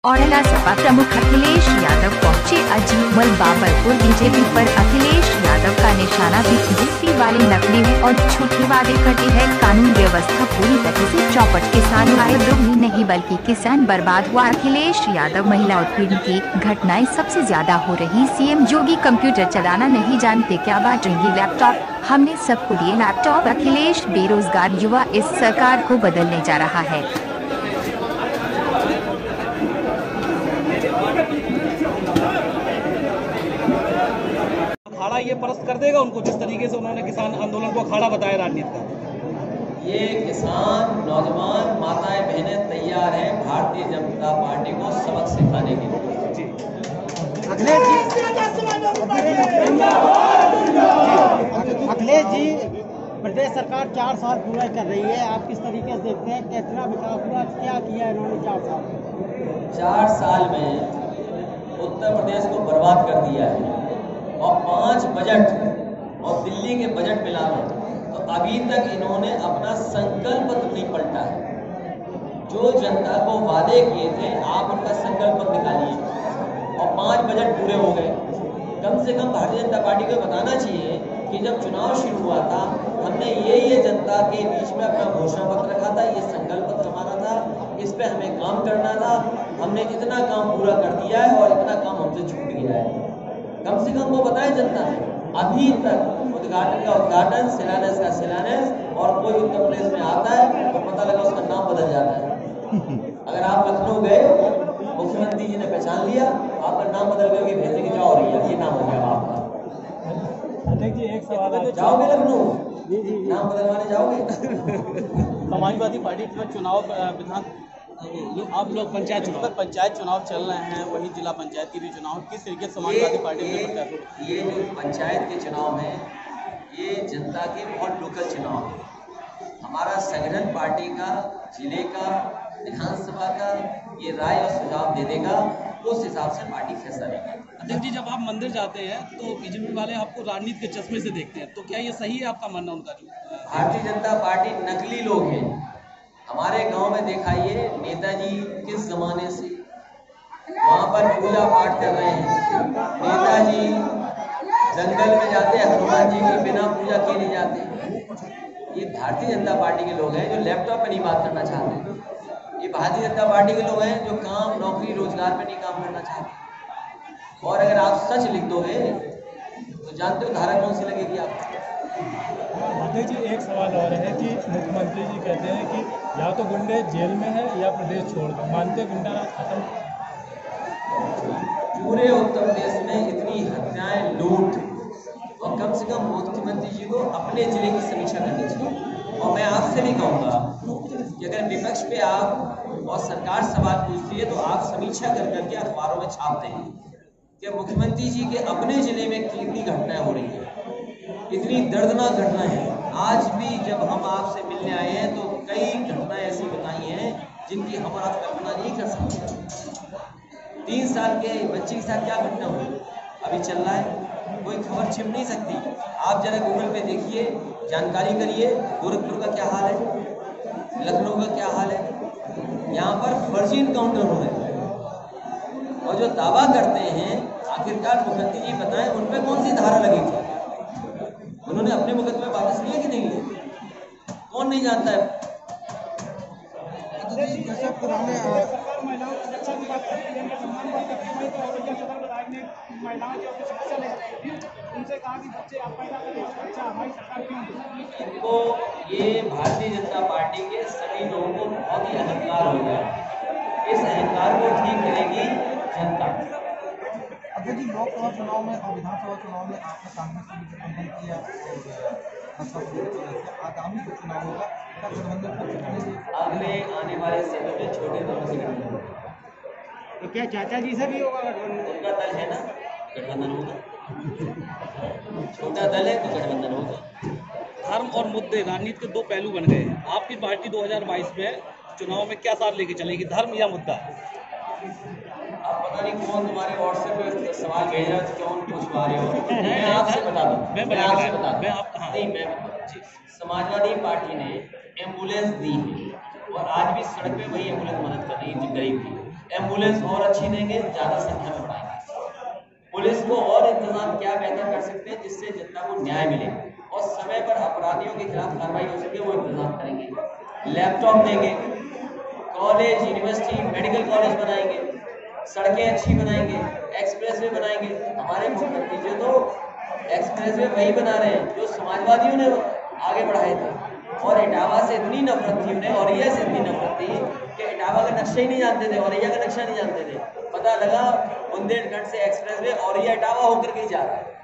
औरला सपा प्रमुख अखिलेश यादव पहुंचे अजीमल बाबरपुर। बीजेपी पर अखिलेश यादव का निशाना बीजेपी वाले नकली है और झूठे वादे करते हैं। कानून व्यवस्था पूरी तरह से चौपट। किसान आय दोगुनी नहीं बल्कि किसान बर्बाद हुआ। अखिलेश यादव महिला उत्पीड़न की घटनाएं सबसे ज्यादा हो रही। सीएम योगी कंप्यूटर चलाना नहीं जानते क्या, बांटेंगे लैपटॉप, हमने सबको दिए लैपटॉप। अखिलेश बेरोजगार युवा इस सरकार को बदलने जा रहा है। अखाड़ा ये परस्त कर देगा उनको, जिस तरीके से उन्होंने किसान आंदोलन को अखाड़ा बताया राजनीति का। ये किसान नौजवान माताएं बहनें तैयार हैं भारतीय जनता पार्टी को सबक सिखाने के लिए। अखिलेश जी, प्रदेश सरकार 4 साल पूरा कर रही है, आप किस तरीके से देखते हैं, कितना विकास हुआ, क्या किया इन्होंने 4 साल में उत्तर प्रदेश को बर्बाद कर दिया है और 5 बजट और दिल्ली के बजट मिला है तो अभी तक इन्होंने अपना संकल्प नहीं पलटा है। जो जनता को वादे किए थे आप उनका संकल्प निकालिए और 5 बजट पूरे हो गए। कम से कम भारतीय जनता पार्टी को बताना चाहिए कि जब चुनाव शुरू हुआ था हमने ये जनता के बीच में अपना घोषणा पत्र रखा था, ये संकल्प पत्र हमारा था, इस पे हमें काम करना था, हमने इतना काम पूरा कर दिया है और इतना काम हमसे छूट गया है। कम से कम वो बताए जनता है। अभी तक उद्घाटन का उद्घाटन, शिलान्यास का शिलान्यास, और कोई उत्तर प्रदेश में आता है तो पता लगा उसका नाम बदल जाता है। अगर आप लखनऊ गए, मुख्यमंत्री जी ने पहचान लिया, आपका नाम बदल गया कि भेजे की जाओ रही है, ये नाम हो गया आपका। जी एक सवाल, जाओगे लखनऊ? नाम बदलवाने जाओगे? समाजवादी पार्टी के चुनाव विधान आप लोग पंचायत चुनाव चल रहे हैं, वही जिला पंचायत के भी चुनाव, किस तरीके से समाजवादी पार्टी में ये जो पंचायत के चुनाव हैं ये जनता के बहुत लोकल चुनाव है। हमारा संगठन पार्टी का, जिले का, विधानसभा का ये राय और सुझाव दे देगा, उस हिसाब से पार्टी फैसला लेगी। अध्यक्ष जी, जब आप मंदिर जाते हैं तो बीजेपी वाले आपको राजनीति के चश्मे से देखते हैं, तो क्या ये सही है आपका मानना उनका? भारतीय जनता पार्टी नकली लोग हैं। हमारे गांव में दिखाइए नेताजी किस जमाने से वहां पर पूजा पाठ कर रहे हैं। नेताजी जंगल में जाते हैं, हनुमान जी की बिना पूजा किए नहीं जाते। ये भारतीय जनता पार्टी के लोग हैं जो लैपटॉप पे नहीं बात करना चाहते। ये भारतीय जनता पार्टी के लोग हैं जो काम, नौकरी, रोजगार पे नहीं काम करना चाहते। और अगर आप सच लिख दोगे तो जानते हो धारा कौन सी लगेगी आपको? अध्यक्ष जी, एक सवाल और है कि मुख्यमंत्री जी कहते हैं कि या तो गुंडे जेल में है या प्रदेश छोड़ दो, मानते गुंडा राज खत्म? पूरे उत्तर प्रदेश में इतनी हत्याएं, लूट, और कम से कम मुख्यमंत्री जी को अपने जिले की समीक्षा करनी चाहिए। और मैं आपसे भी कहूँगा कि अगर विपक्ष पे आप और सरकार सवाल पूछती है तो आप समीक्षा कर करके अखबारों में छापते हैं कि मुख्यमंत्री जी के अपने जिले में कितनी घटनाएं हो रही हैं, इतनी दर्दनाक घटनाएं हैं। आज भी जब हम आपसे मिलने आए हैं तो कई घटनाएं ऐसी बताई हैं जिनकी हम आप कल्पना नहीं कर सकते। 3 साल के बच्चे के साथ क्या घटना हुई अभी चल रहा है, कोई खबर छिप नहीं सकती। आप जरा गूगल पे देखिए, जानकारी करिए, गोरखपुर का क्या हाल है, लखनऊ का क्या हाल है। यहाँ पर फर्जी इनकाउंटर हो रहे हैं और जो दावा करते हैं आखिरकार मुख्यमंत्री जी बताएं उन पर कौन सी धारा लगी थी, उन्होंने अपने मुकदमे वापस लिए कि नहीं लिए? कौन नहीं जानता है? इनको ये भारतीय जनता पार्टी के सभी लोगों को बहुत ही अहंकार हो गया। इस अहंकार को ठीक करेगी जनता। अध्यक्ष जी, लोकसभा चुनाव में और विधानसभा चुनाव में आपने कांग्रेस से भी गठबंधन किया, आगामी जो चुनाव होगा क्या गठबंधन अगले आने वाले समय में छोटे दलों से गठबंधन, तो क्या चाचा जी से भी होगा गठबंधन? उनका दल है ना, गठबंधन होगा। छोटा दल है तो गठबंधन होगा। धर्म और मुद्दे राजनीति के 2 पहलू बन गए हैं। आपकी पार्टी 2022 में चुनाव में क्या साथ लेके चलेगी, धर्म या मुद्दा? आप पता नहीं कौन तुम्हारे व्हाट्सएप पे सवाल भेज रहा है, कौन पूछवा रहे हो। मैं आपसे बता दूं, मैं आपसे बता दूं, नहीं मैं समाजवादी पार्टी ने एम्बुलेंस दी है और आज भी सड़क पे वही एम्बुलेंस मदद कर रही है गरीब की। एम्बुलेंस और अच्छी देंगे, ज़्यादा संख्या में बढ़ाएंगे। पुलिस को और इंतजाम क्या बेहतर कर सकते हैं जिससे जनता को न्याय मिले और समय पर अपराधियों के खिलाफ कार्रवाई हो सके, वो इंतजाम करेंगे। लैपटॉप देंगे, कॉलेज, यूनिवर्सिटी, मेडिकल कॉलेज बनाएंगे, सड़कें अच्छी बनाएंगे, एक्सप्रेसवे बनाएंगे। हमारे मुख्यमंत्री जी तो एक्सप्रेसवे वही बना रहे हैं जो समाजवादियों ने आगे बढ़ाए थे। और इटावा से इतनी नफरत थी उन्हें, औरैया से इतनी नफरत थी कि इटावा का नक्शा ही नहीं जानते थे, औरैया का नक्शा नहीं जानते थे। पता लगा बुंदेलखंड से एक्सप्रेसवे औरैया इटावा होकर के ही जा रहा है।